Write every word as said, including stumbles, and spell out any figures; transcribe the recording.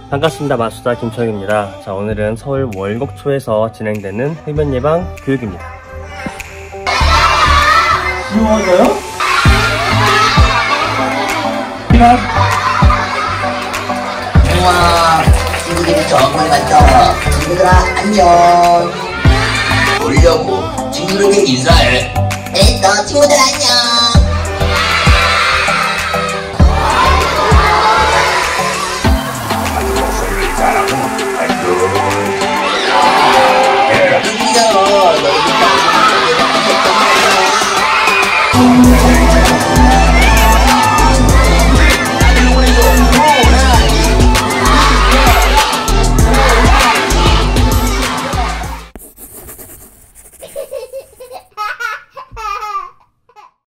반갑습니다. 마수다 김철입니다. 자, 오늘은 서울 월곡초에서 진행되는 흡연 예방 교육입니다. 안녕하세요. 우와, 친구들이 정말 많다. 친구들아, 안녕. 보려고 친구들에게 인사해. 됐어, 친구들 안녕.